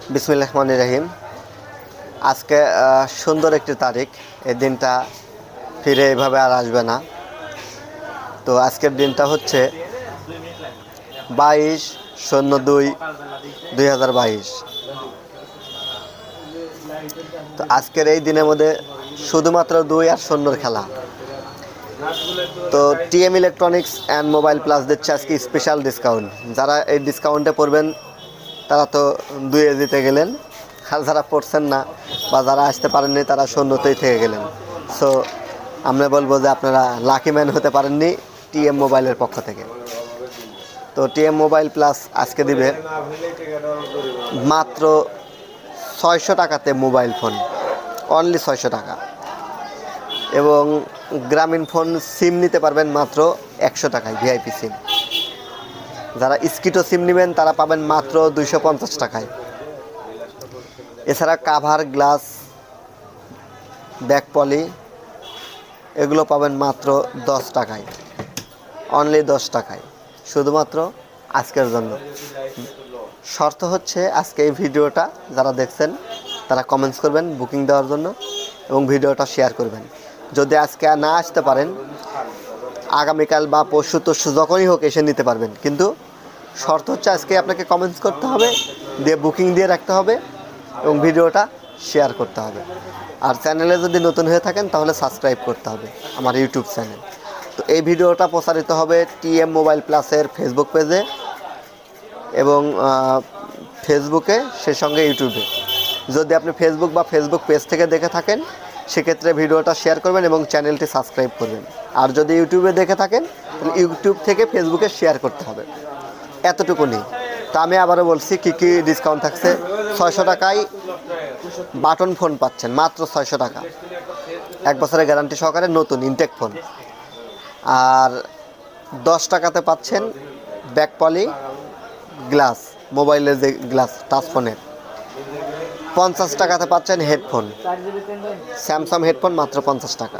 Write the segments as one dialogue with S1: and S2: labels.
S1: বিসমিল্লাহির রহমানির রহিম। আজকে সুন্দর একটি তারিখ। এই দিনটা ফিরে এভাবে আর আসবে না। তো আজকের দিনটা হচ্ছে 22/02/2022। তো আজকের এই দিনের মধ্যে শুধুমাত্র 2 আর 0 খেলা। তো TM electronics and mobile plus দিচ্ছে আজকে স্পেশাল ডিসকাউন্ট। যারা এই ডিসকাউন্টে পড়বেন তারা তো 2-এ জিতে গেলেন, আর যারা পড়ছেন না বা যারা আসতে পারেননি তারা 0তেই থেকে গেলেন। সো আমরা বলবো যে আপনারা লাকি ম্যান হতে পারেননি টিএম মোবাইলের পক্ষ থেকে। তো টিএম মোবাইল প্লাস আজকে দিবে মাত্র 600 টাকাতে মোবাইল ফোন, অনলি 600 টাকা। এবং গ্রামীণ ফোন সিম নিতে পারবেন মাত্র 100 টাকায়, ভিআইপি সিম। যারা স্কিটো সিম নেবেন তারা পাবেন মাত্র 250 টাকায়। এছাড়া কাভার, গ্লাস, ব্যাক পলি এগুলো পাবেন মাত্র 10 টাকায়, অনলি 10 টাকায়, শুধুমাত্র আজকের জন্য। শর্ত হচ্ছে আজকে এই ভিডিওটা যারা দেখছেন তারা কমেন্টস করবেন বুকিং দেওয়ার জন্য এবং ভিডিওটা শেয়ার করবেন। যদি আজকে না আসতে পারেন আগামীকাল বা পরশু তরশু যখনই হোক এসে নিতে পারবেন, কিন্তু শর্ত হচ্ছে আজকে আপনাকে কমেন্টস করতে হবে, দিয়ে বুকিং দিয়ে রাখতে হবে এবং ভিডিওটা শেয়ার করতে হবে। আর চ্যানেলে যদি নতুন হয়ে থাকেন তাহলে সাবস্ক্রাইব করতে হবে আমার ইউটিউব চ্যানেল। তো এই ভিডিওটা প্রচারিত হবে টিএম মোবাইল প্লাসের ফেসবুক পেজে এবং ফেসবুকে, সেই সঙ্গে ইউটিউবে। যদি আপনি ফেসবুক বা ফেসবুক পেজ থেকে দেখে থাকেন সেক্ষেত্রে ভিডিওটা শেয়ার করবেন এবং চ্যানেলটি সাবস্ক্রাইব করবেন। আর যদি ইউটিউবে দেখে থাকেন তাহলে ইউটিউব থেকে ফেসবুকে শেয়ার করতে হবে, এতটুকুনি। তো আমি আবারও বলছি কী কী ডিসকাউন্ট থাকছে। 600 টাকায় বাটন ফোন পাচ্ছেন, মাত্র 600 টাকা, 1 বছরের গ্যারান্টি সহকারে নতুন ইনটেক ফোন। আর 10 টাকাতে পাচ্ছেন ব্যাক পলি গ্লাস, মোবাইলের যে গ্লাস টাচ ফোনের। 50 টাকাতে পাচ্ছেন হেডফোন, স্যামসাং হেডফোন মাত্র 50 টাকা।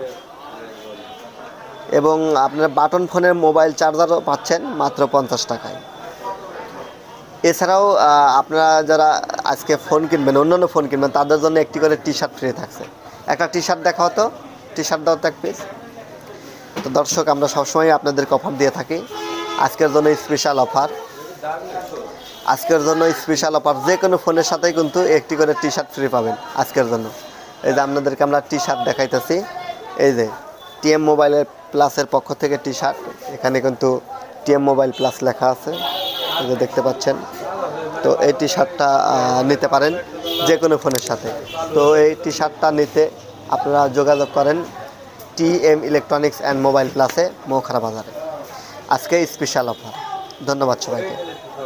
S1: এবং আপনার বাটন ফোনের মোবাইল চার্জারও পাচ্ছেন মাত্র 50 টাকায়। এছাড়াও আপনারা যারা আজকে ফোন কিনবেন, অন্যান্য ফোন কিনবেন, তাদের জন্য একটি করে টি শার্ট ফ্রি থাকছে। একটা টি শার্ট দেখা হতো, টি শার্ট দাও তো এক পিস। তো দর্শক, আমরা সবসময় আপনাদেরকে অফার দিয়ে থাকি। আজকের জন্য স্পেশাল অফার, আজকের জন্য স্পেশাল অফার, যে কোনো ফোনের সাথেই কিন্তু একটি করে টি শার্ট ফ্রি পাবেন আজকের জন্য। এই যে আপনাদেরকে আমরা টি শার্ট দেখাইতেছি, এই যে টিএম মোবাইলের প্লাসের পক্ষ থেকে টি শার্ট। এখানে কিন্তু টিএম মোবাইল প্লাস লেখা আছে, এই যে দেখতে পাচ্ছেন। তো এই টি শার্টটা নিতে পারেন যে কোনো ফোনের সাথে। তো এই টি শার্টটা নিতে আপনারা যোগাযোগ করেন টিএম ইলেকট্রনিক্স অ্যান্ড মোবাইল প্লাসে, মৌখারা বাজারে। আজকে স্পেশাল অফার। ধন্যবাদ সবাইকে।